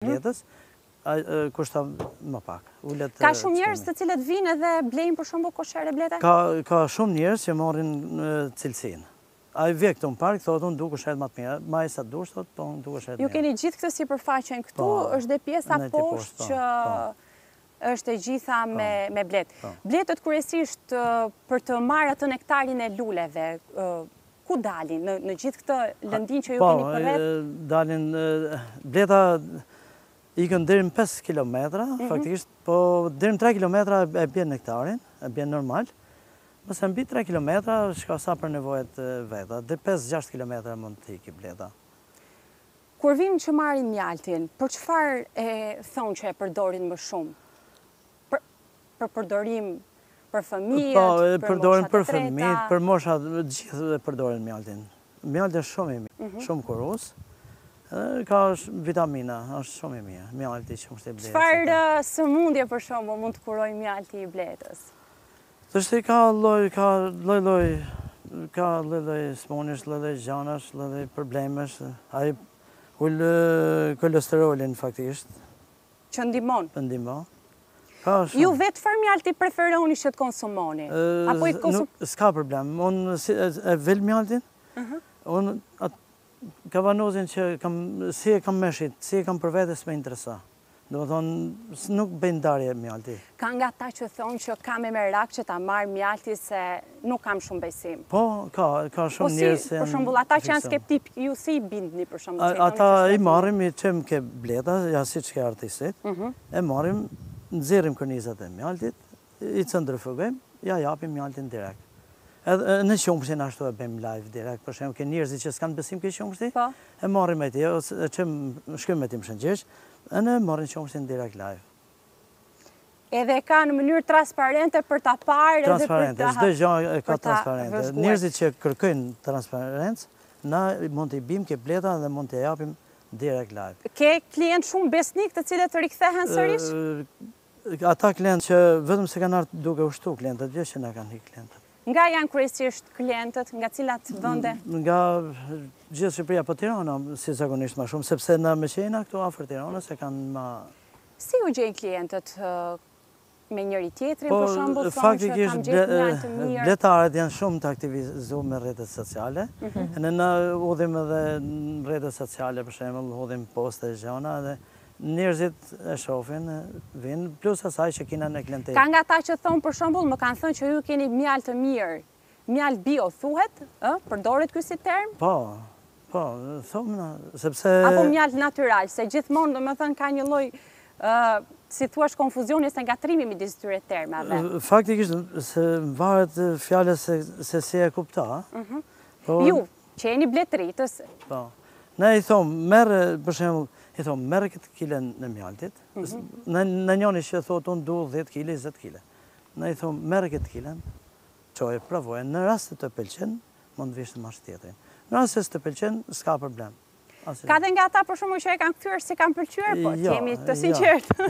Bletës, kushton më pak. Ka shumë njerëz të cilët vinë edhe blejnë për shembull koshere blete? Ka shumë njerëz që marrin cilësinë. Ai vjen këtu në park, thotë unë dukesh edhe më të mirë. Maj sa dush, thotë, po unë dukesh edhe më mirë. Ju keni gjithë këtë sipërfaqen këtu, është dhe pjesa poshtë që është e gjitha me bletë. Bletët kryesisht për të marrë atë nektarin e luleve, ku dalin? Në gjithë këtë lëndin që ju keni përreth? Po, dalin bleta ikën deri në 5 kilometra, faktikisht, po deri në 3 kilometra e bjen nektarin, e bjen normal. Mëse mbi 3 kilometra, shka sa për nevojët veta, dhe 5-6 kilometra mund të iki bleta. Kur vinë që marrin mjaltin, për çfarë e thonë që e përdorin më shumë? Për përdorim për fëmijët, për moshat për fëmijët, për moshat, gjithë dhe përdorin mjaltin. Mjaltin është shumë i mirë, shumë kuruz, ka vitamina, është shumë i mirë, mjalti që është i bletës. Çfarë sëmundje për shembull mund të kurojë mjalti i bletës? Tështë ka lloj smunësh, lloj gjanash, lloj problemesh. Ai ul kolesterolin faktikisht. Që ndihmon? Ndihmon. Ju vetë çfarë mjalti preferoni që të konsumoni? S'ka problem. Unë e vel mjaltin. Unë kavanozin që si e kam meshit, si e kam për vete s'me interesa. Do më thonë, nuk bëjnë darje mjalti. Ka nga ta që thonë që kam e merak që ta marrë mjalti se nuk kam shumë besim. Po, ka shumë njerëz se... Për shembull, ata që janë skeptik, ju si i bindni për shembull? Ata i marrim, i qem ke bleta, ja si që ke artistit, e marrim, nëzirim kërnizat e mjaltit, i cëndrëfëgojmë, ja japim mjaltin direkt. Edhe në qumshtin ashtu e bëjmë live direkt, për shembull, ke njerëzit që s'kanë besim ke qumshti, e marrim e ti, e qem shkym me ti më shëngjesh, e në marrin qumshtin direkt live. Edhe ka në mënyrë transparente për ta parë edhe për ta... Transparente, çdo gjë ka transparente. Njerëzit që kërkojnë transparencë, na mund t'i bim ke bleta dhe mund t'i japim direkt live. Ke klient shumë besnik të cilët rikthehen sërish? Ata klient që vetëm se kanë ardhur duke ushtu klientët, jo që na kanë hik klientët. Nga janë kryesisht klientët, nga cilat vende? Nga gjithë Shqipëria, po Tirana, si zakonisht ma shumë, sepse në Meqena këtu afër Tiranës e kanë ma... Si u gjejnë klientët me njëri tjetrin, për shembull, thonë që kam gjetur mjaltë të mirë? Bletarët janë shumë të aktivizuar me rrjetet sociale, ne na udhim edhe në rrjetet sociale, për shembull, udhim poste e gjona dhe njerëzit e shohin, vinë, plus asaj që kina në klientelë. Ka nga ta që thonë, për shembull, më kanë thënë që ju keni mjaltë të mirë, mjaltë bio, thuhet, përdoret ky si term? Po, thomë na, sepse... Apo mjaltë natyral, se gjithmonë, domethënë, ka një lloj, si thua, konfuzioni se ngatrimi midis këtyre termave. Faktikisht, se varet fjalës se si e kupta. Ju, që jeni bletëritës. Po, ne i thomë, merë, për shembull, i thomë, merë këtë kilen në mjaltit, në njoni që thotë unë du 10 kile, 20 kile. Ne i thomë, merë këtë kilen, qoj, provojë, në rast të pëlqen, mund të vishë të mash tjetërin. Në rast të pëlqen, s'ka problem. Ka dhe nga ata për shumë që e kanë këtyrë si kanë pëlqyer, po, jemi të sinqertë.